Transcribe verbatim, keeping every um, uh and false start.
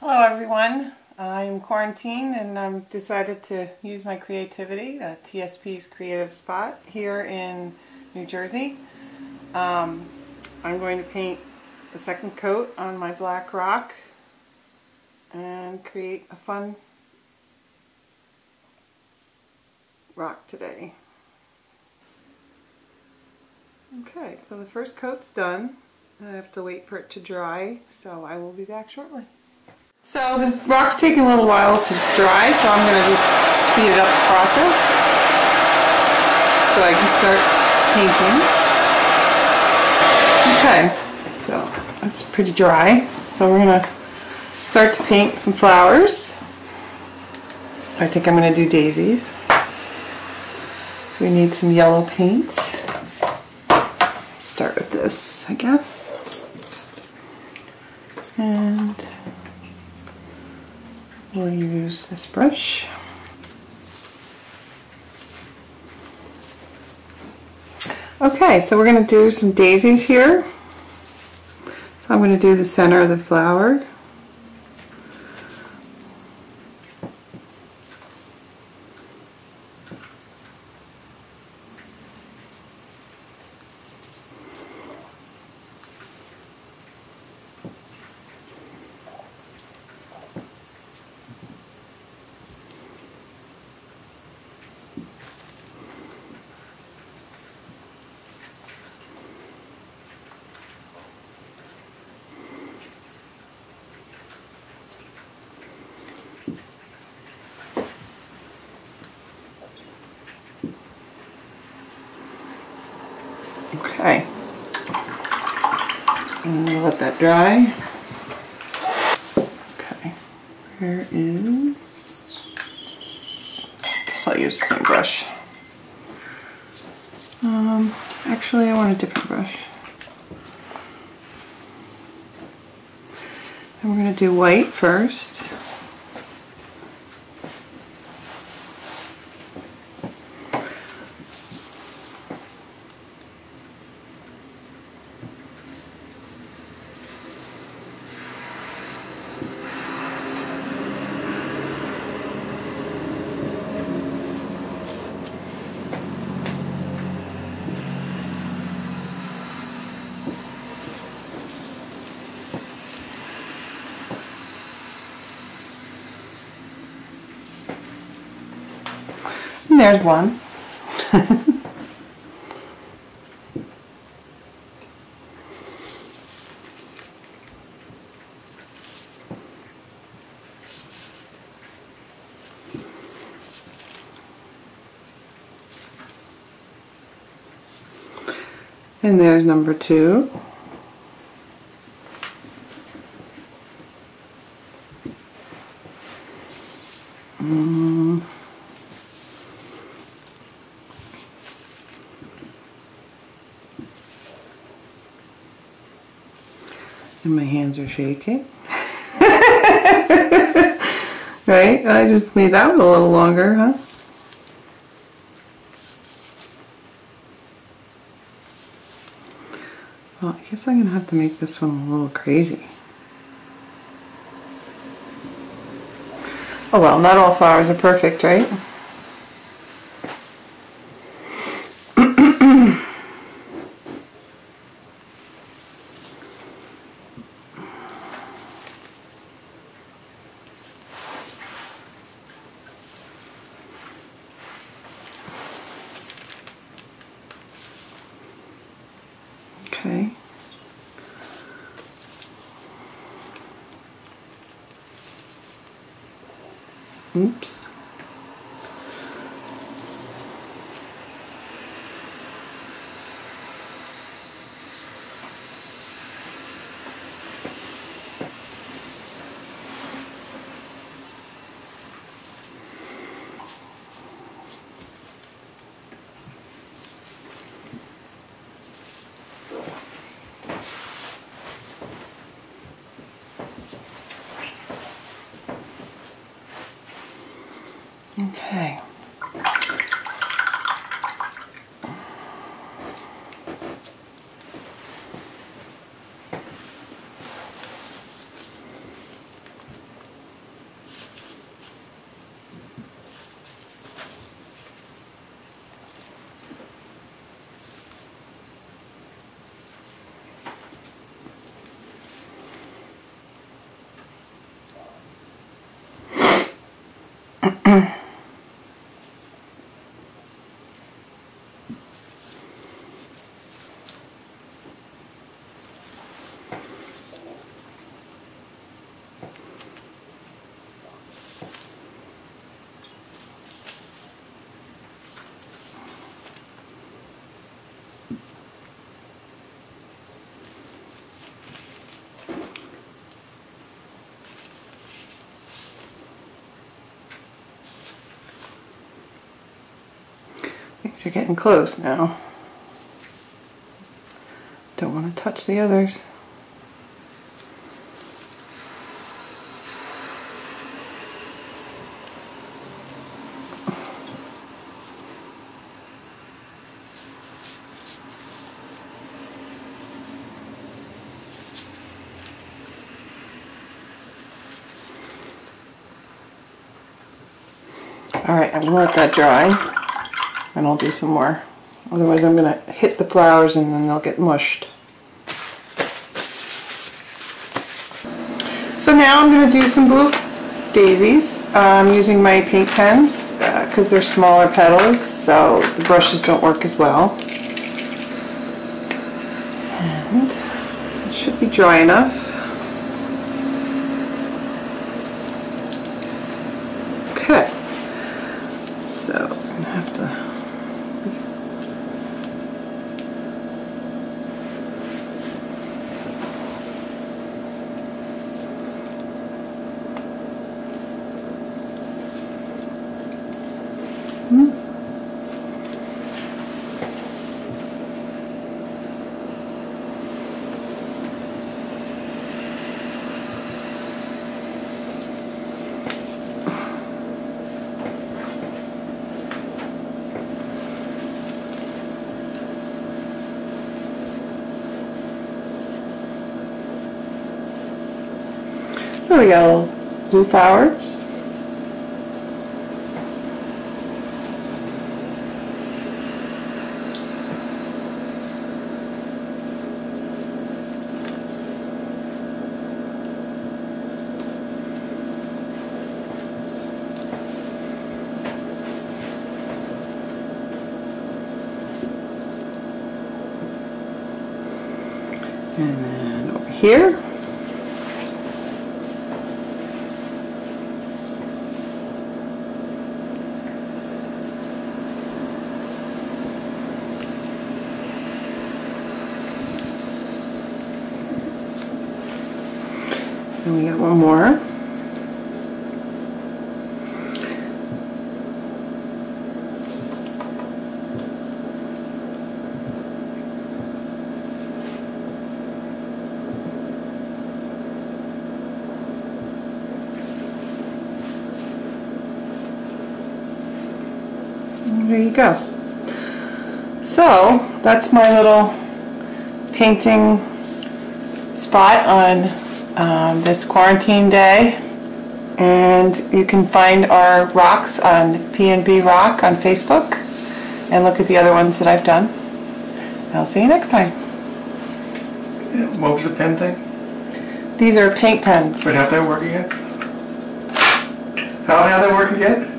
Hello everyone, I'm quarantined and I've decided to use my creativity at T S P's Creative Spot here in New Jersey. Um, I'm going to paint a second coat on my black rock and create a fun rock today. Okay, so the first coat's done. I have to wait for it to dry, so I will be back shortly. So the rock's taking a little while to dry, so I'm going to just speed it up the process so I can start painting. Okay, so that's pretty dry. So we're going to start to paint some flowers. I think I'm going to do daisies. So we need some yellow paint. Start with this, I guess. And we'll use this brush. Okay, so we're going to do some daisies here. So I'm going to do the center of the flower. Okay, I'm going to let that dry. Okay, here is, so I'll use the same brush. Um, actually I want a different brush. And we're going to do white first. And there's one. And there's number two. Mm. And my hands are shaking. Right? I just made that one a little longer, huh? Well, I guess I'm going to have to make this one a little crazy. Oh well, not all flowers are perfect, right? Okay. Oops. Okay. Things are getting close now. Don't want to touch the others. Alright, I'm going to let that dry, and I'll do some more. Otherwise I'm going to hit the flowers and then they'll get mushed. So now I'm going to do some blue daisies. Uh, I'm using my paint pens because uh, they're smaller petals, so the brushes don't work as well. And it should be dry enough. Okay. So I'm going to have to hmm. So we got little blue flowers. And then over here. And we got one more. And there you go. So that's my little painting spot on Um, this quarantine day, and you can find our rocks on P and B Rock on Facebook and look at the other ones that I've done. I'll see you next time. Yeah, what was the pen thing? These are paint pens. Wait, how'd that work again? How, how'd that work again?